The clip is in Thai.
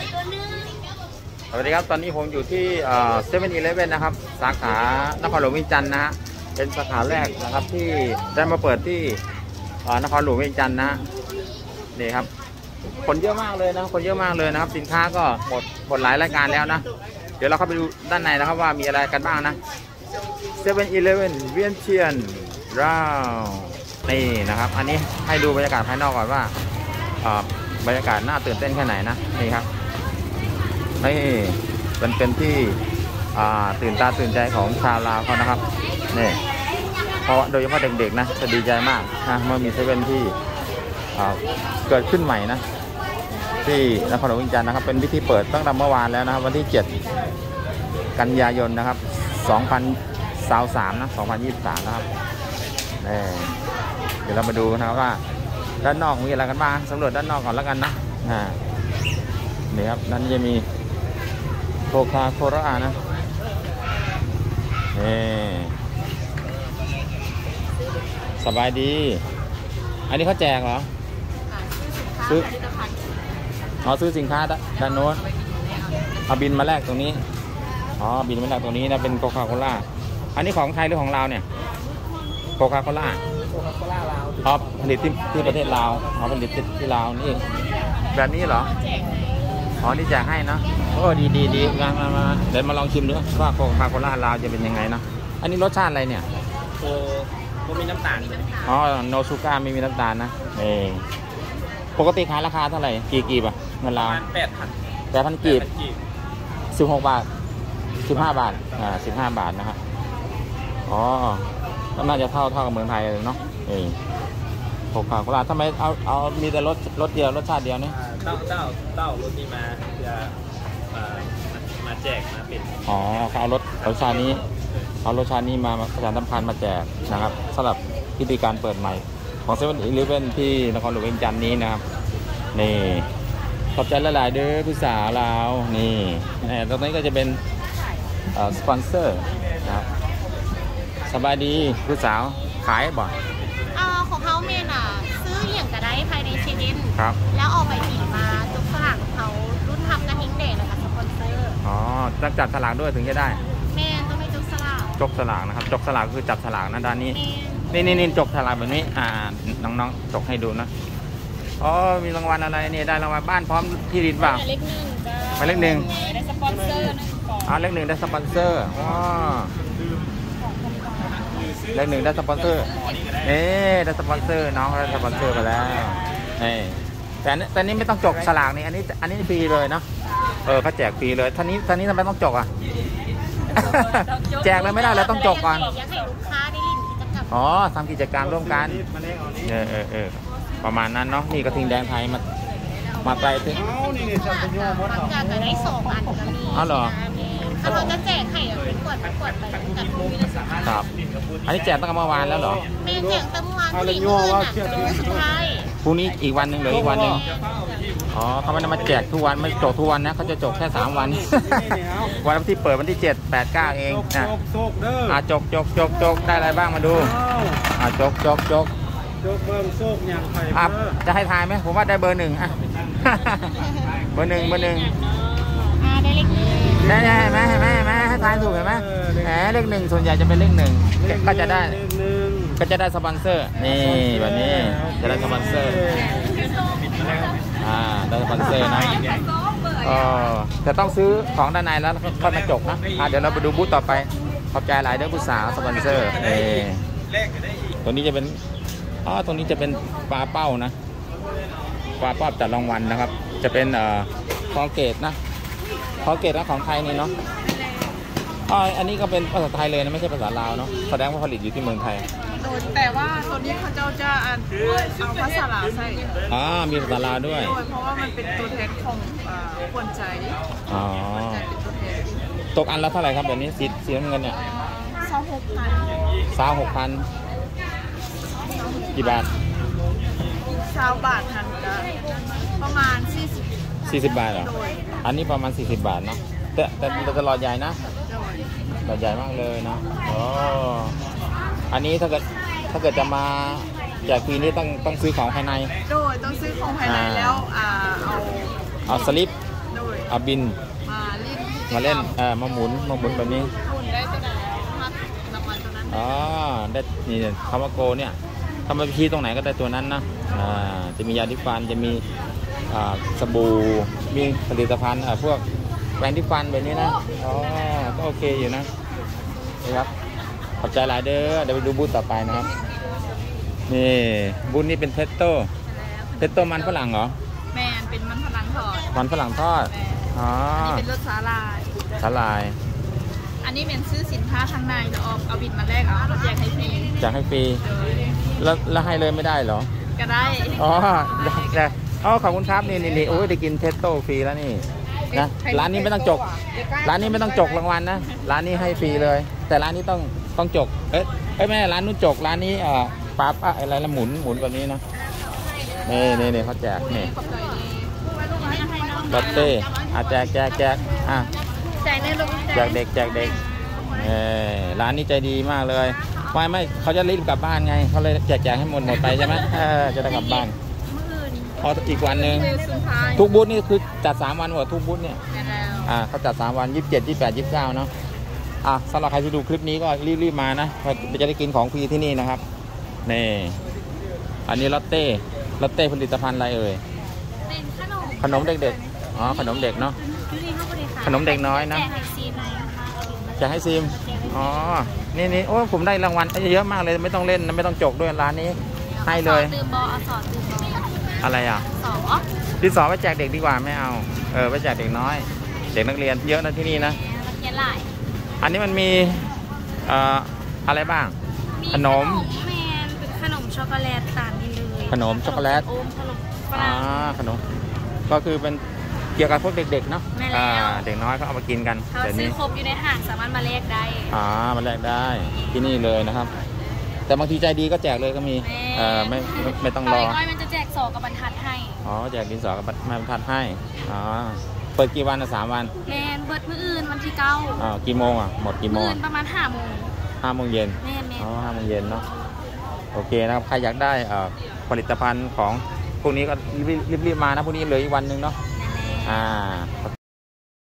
สวัสดีครับตอนนี้ผมอยู่ที่7-Eleven นะครับสาขานครหลวงเวียงจันทร์นะฮะเป็นสาขาแรกนะครับที่ได้มาเปิดที่นครหลวงเวียงจันทร์นะนี่ครับคนเยอะมากเลยนะคนเยอะมากเลยนะครับสินค้าก็หมดหลายรายการแล้วนะเดี๋ยวเราเข้าไปดูด้านในนะครับว่ามีอะไรกันบ้างนะ7-Eleven เวียงเทียนราวนี่นะครับอันนี้ให้ดูบรรยากาศภายนอกก่อนว่าบรรยากาศน่าตื่นเต้นแค่ไหนนะนี่ครับนี่เป็นที่ตื่นตาตื่นใจของชาวลาวเขานะครับนี่เพราะโดยเฉพาะเด็กๆนะจะดีใจมากนะเมื่อมี7ที่เกิดขึ้นใหม่นะที่นครหลวงเวียงจันทร์นะครับเป็นพิธีเปิดตั้งแต่เมื่อวานแล้วนะครับวันที่7กันยายนนะครับ2023นะ2023นะครับเดี๋ยวเรามาดูนะครับว่าด้านนอกมีอะไรกันบ้างสำรวจด้านนอกก่อนแล้วกันนะนี่ครับนั่นจะมีโคคาโคล่านะสบายดีอันนี้เขาแจกเหรอซื้อสินค้าด้านโน้นเอาบินมาแลกตรงนี้บินมาแลกตรงนี้นะเป็นโคคาโคล่าอันนี้ของไทยหรือของลาวเนี่ยโคคาโคล่าลาวผลิตที่ประเทศลาวผลิตที่ลาวนี่เองแบบนี้เหรอนี่แจกให้นะโอ้ดีเดี๋ยวมาลองชิมดูว่าโคคาโคล่าลาวจะเป็นยังไงนะอันนี้รสชาติอะไรเนี่ยไม่มีน้ำตาลโนซูก้าไม่มีน้ำตาลนะปกติขายราคาเท่าไหร่กีบเงินลาว8,000กีบ16 บาท15 บาท15 บาทนะครับก็น่าจะเท่ากับเมืองไทยเลยเนาะโคคาโคล่าทำไมเอามีแต่รสเดียวรสชาติเดียวนี่เต้ารถนี้มาจะมาแจกมาเป็นเขาเอารสชาตินี้มาประชาสัมพันธ์มาแจกนะครับสำหรับพิธีการเปิดใหม่ของ7-Elevenที่นครหลวงเวียงจันทร์นี้นะครับนี่ขอบใจหลายๆเด้อผู้สาวเรานี่ตรงนี้ก็จะเป็นสปอนเซอร์นะครับสบายดีผู้สาวขายบ่ของเขาเมนซื้ออย่างกระได้ภายในเชนดินครับแล้วออกไปอีกมาจุกสลากเขารุ่นทำกระทิ้งเด็กนะคะสปอนเซอร์ต้องจับสลากด้วยถึงจะได้เมนต้องมีจุกสลากนะครับจุกสลากคือจับสลากนะด้านนี้นี่จุกสลากแบบนี้น้องๆจุกให้ดูนะมีรางวัลอะไรนี่ได้รางวัลบ้านพร้อมที่ดินเปล่าเลขหนึ่งได้สปอนเซอร์เลขหนึ่งได้สปอนเซอร์เลขหนึ่งได้สปอนเซอร์ได้สปอนเซอร์น้องได้สปอนเซอร์ไปแล้วแต่นี้ไม่ต้องจกสลากนี่อันนี้ฟรีเลยเนาะเขาแจกฟรีเลยท่านี้ทำไมต้องจกแจกเลยไม่ได้เลยต้องจกก่อนอยากให้ลูกค้าได้ลินกิจกรรมทำกิจกรรมร่วมกันประมาณนั้นเนาะนี่กระทิงแดงไทยมาไกลถึงจากจะได้2 อันก็มีเหรอถ้าเราจะแจกให้เป็นขวดไปกับคุยครับอันนี้แจกตั้งแต่เมื่อวานแล้วเหรอไม่แจกตั้งเมื่อวานพรุ่งนี้สุดท้ายพรุ่งนี้อีกวันหนึ่งหรืออีกวันหนึ่งเขาไม่ได้มาแจกทุกวันไม่จบทุกวันนะเขาจะจบแค่3 วันวันที่เปิดวันที่7 8 9เองนะจกได้อะไรบ้างมาดูจกเบิ่งโชคอย่างไทยจะให้ทายไหมผมว่าได้เบอร์ 1เบอร์ 1 ได้เลข 1 ได้เห็นไหมให้ทายถูกเห็นไหมเลข 1ส่วนใหญ่จะเป็นเลข 1ก็จะได้สปอนเซอร์นี่แบบนี้จะได้สปอนเซอร์ได้สปอนเซอร์นะจะต้องซื้อของด้านในแล้วค่อยมาจกนะเดี๋ยวเราไปดูบูธต่อไปขอบใจหลายเด้อผู้สาวสปอนเซอร์ตัวนี้จะเป็นตรงนี้จะเป็นปลาเป้านะปลาเป้าจัดรางวัลนะครับจะเป็นคอเกตนะคอเกตของไทยนี่เนาะอันนี้ก็เป็นภาษาไทยเลยนะไม่ใช่ภาษาลาวเนาะแสดงว่าผลิตอยู่ที่เมืองไทยแต่ว่าตัวนี้เขาจะเอาภาษาลาวใส่มีภาษาลาวด้วยเพราะว่ามันเป็นตัวแทนของคนใจตกอันละเท่าไหร่ครับแบบนี้สีน้ำเงินเนี่ย26,000กี่บาท 20 บาททันกันประมาณ 40 บาทเหรออันนี้ประมาณ40 บาทเนาะแต่จะหลอดใหญ่นะหลอดใหญ่มากเลยนะอันนี้ถ้าเกิดจะมาแจกฟรีนี่ต้องซื้อของภายในโดยต้องซื้อของภายในแล้วเอาสลิปโดยเอาบินมาลิ้นมาเล่นมาหมุนแบบนี้หมุนได้ตัวไหนพักรางวัลตัวนั้นอ๋อได้นี่คำว่าโกเนี่ยถ้ามาชี้ตรงไหนก็ได้ตัวนั้นนะจะมียาดิฟันจะมีสบู่มีผลิตภัณฑ์พวกแปรงดิฟันแบบนี้นะอ๋อก็โอเคอยู่นะนี่ครับขอบใจหลายเด้อเดี๋ยวไปดูบูธต่อไปนะครับนี่บูธนี้เป็นเทสโต้มันฝรั่งเหรอแมนเป็นมันฝรั่งทอดมันฝรั่งทอดแมนอ๋ออันนี้เป็นรสสาลายสาลายอันนี้เป็นซื้อสินค้าข้างในแล้วเอาบินมาแลกเอาแจกให้ฟรีจะให้ฟรีแล้วให้เลยไม่ได้เหรอก็ได้อ๋อได้อ๋อขอบคุณครับนี่โอ้ยได้กินเทสโต้ฟรีแล้วนี่นะร้านนี้ไม่ต้องจกร้านนี้ไม่ต้องจกรางวัลนะร้านนี้ให้ฟรีเลย แต่ร้านนี้ต้องจกเอ้ยไม่ร้านนู้นจกร้านนี้ปั๊บอะไรละหมุนแบบนี้นะนี่เขาแจกนี่ขอบใจดีลอตเต้แจกใจในลูกแจกเด็กร้านนี้ใจดีมากเลยไม่เขาจะรีบกลับบ้านไงเขาเลยแจกให้หมดไปใช่ไหมจะได้กลับบ้านมื่นพออีกวันหนึ่งคือสุดท้ายทุกบูธนี่คือจัด3 วันหมดทุกบูธเนี่ยแมนแล้วเขาจัด3 วัน27 28 29เนาะสำหรับใครที่ดูคลิปนี้ก็รีบมานะจะได้กินของฟรีที่นี่นะครับนี่อันนี้ลอตเต้ผลิตภัณฑ์อะไรเอ่ยเป็นขนมขนมเด็กๆอ๋อขนมเด็กเนาะยูนี่เขาบริการขนมเด็กน้อยนะแจกไอซีมาจะให้ซิมอ๋อนี่โอ้ผมได้รางวัลเยอะมากเลยไม่ต้องเล่นไม่ต้องจกด้วยร้านนี้ให้เลยตื่นบอสอนตื่นบออะไรสอดินสอไปแจกเด็กดีกว่าไม่เอาไปแจกเด็กน้อยเด็กนักเรียนเยอะนะที่นี่นะนักเรียนหลายอันนี้มันมีอะไรบ้างขนมแมนเป็นขนมช็อกโกแลตตามนี้เลยขนมช็อกโกแลตโอมขนมฝรั่งขนมก็คือเป็นเกี่ยวกับพวกเด็กๆเนาะแม่แล้วเด็กน้อยเขาเอามากินกันเขาเดี๋ยวซื้อนี้ครบอยู่ในห้างสามารถมาแลกได้มาแลกได้ที่นี่เลยนะครับ แต่บางทีใจดีก็แจกเลยก็มีไม่ต้องรอก้อยมันจะแจกซองกับบรรทัดให้แจกดินสอกับไม้บรรทัดให้เปิดกี่วันนะ3 วันแมนเบิร์ดมื้ออื่นวันที่9 กี่โมงหมดกี่โมมื้งออื่นประมาณ5 โมง 5 โมงเย็นแม่น 5 โมงเย็นเนาะโอเคนะครับใครอยากได้ผลิตภัณฑ์ของพวกนี้ก็รีบมานะพวกนี้เหลืออีกวันหนึ่งเนาะแน่ๆ